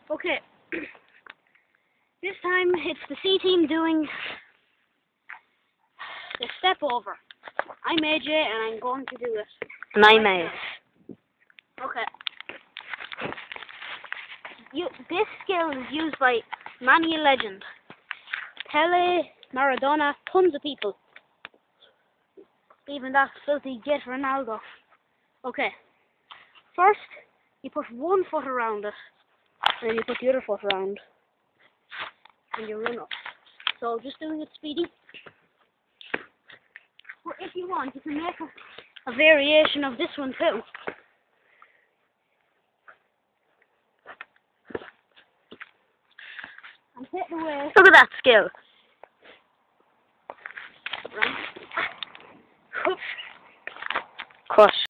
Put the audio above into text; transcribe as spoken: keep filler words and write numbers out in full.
Okay. This time it's the C team doing the step over. I'm A J and I'm going to do it. And I'm Ace. Okay. You, this skill is used by many a legend. Pele, Maradona, tons of people. Even that filthy git Ronaldo. Okay. First, you put one foot around it, and then you put the other foot around, and you run up. So just doing it speedy. But if you want, you can make a, a variation of this one too. And hit the way. Look at that skill. Right. Cut.